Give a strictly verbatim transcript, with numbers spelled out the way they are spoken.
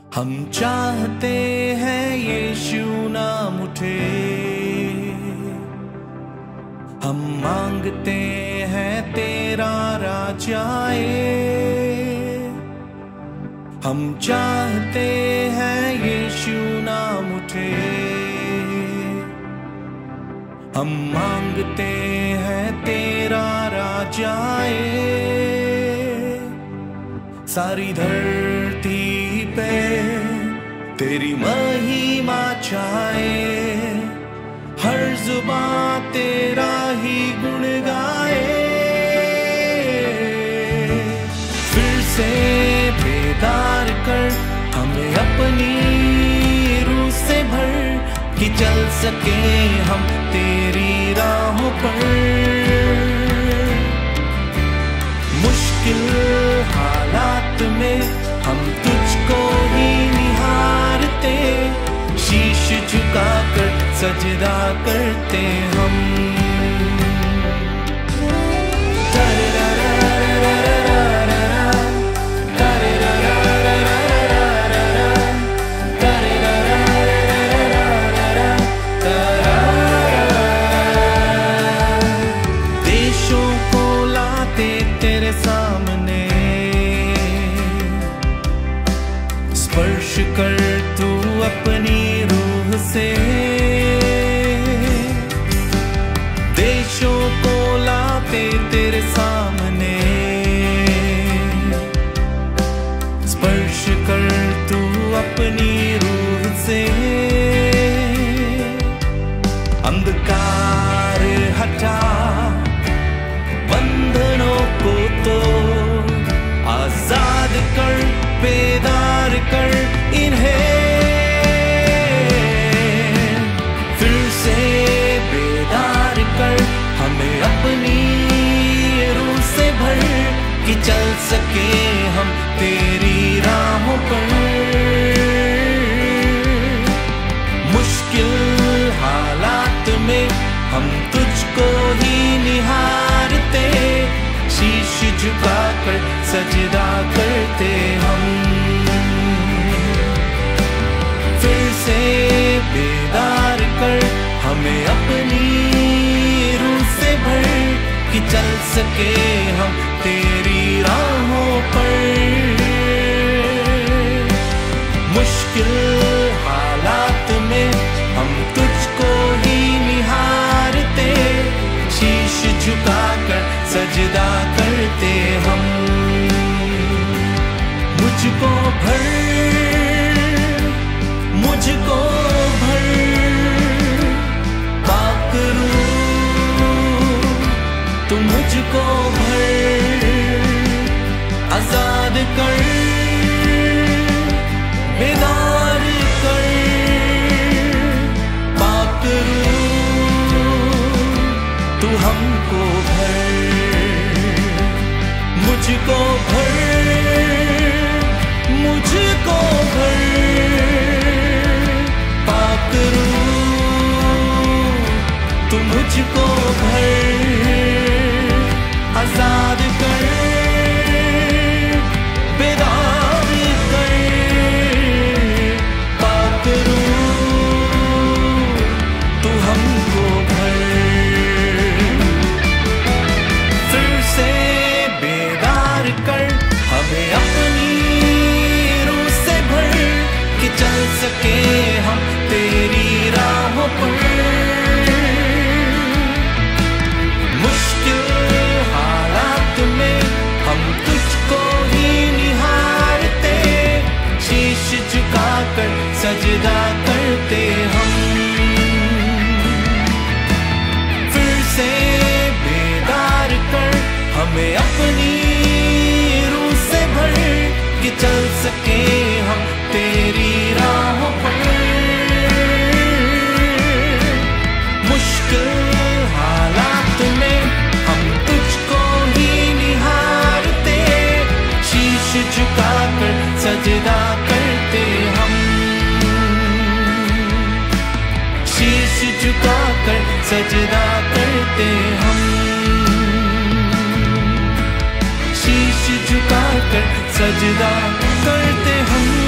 हम चाहते हैं यीशु नाम उठे, हम मांगते हैं तेरा राज आए। हम चाहते हैं यीशु नाम उठे, हम मांगते हैं तेरा राज आए। सारी धरती पे तेरी महिमा छाए, हर जुबान तेरा ही गुण गाए। फिर से बेदार कर हमें अपनी रूह से भर, कि चल सके हम तेरी राहों पर। मुश्किल हालात में हम तुझको ही निहारते, शीश झुकाकर सजदा करते हम। देशों को लाते तेरे सामने, स्पर्श कर तू अपनी रूह से। देशों को लाते तेरे सामने, स्पर्श कर तू अपनी रूह से। अंधकार हटा, बंधनों को तो आजाद कर, बेदार कर इन्हें। फिर से बेदार कर हमें अपनी रूह से भर, कि चल सके हम तेरी राहों पर। मुश्किल हालात में हम तुझको ही निहारते, शीश झुकाकर सजदा करते हम। फिर से बेदार कर हमें अपनी रूह से भर, कि चल सके हम तेरी राहों पर। मुश्किल हालात में हम तुझको ही निहारते, शीश झुकाकर सजदा करते हम। मुझको भर, मुझको भर, पाक रूह तू मुझको भर। आजाद कर, बेदार कर, पाक रूह तू हमको भर। मुझको भर, मुझको भर, पाक रूह तू मुझको भर। आजाद कर, बेदार कर, पाक रूह तू हमको भर। फिर से बेदार कर हमें अपनी रूह से भर, कि चल सके हम तेरी राहों पर। मुश्किल हालात में हम तुझको ही निहारते, शीश झुकाकर सजदा करते हम। फिर से बेदार कर हमें अपनी रूह से भर, कि चल सके हम तेरी राहों पर। मुश्किल हालात में हम तुझको ही निहारते, शीश झुकाकर सजदा करते हम। शीश झुकाकर सजदा करते हम। शीश झुकाकर सजदा करते हम।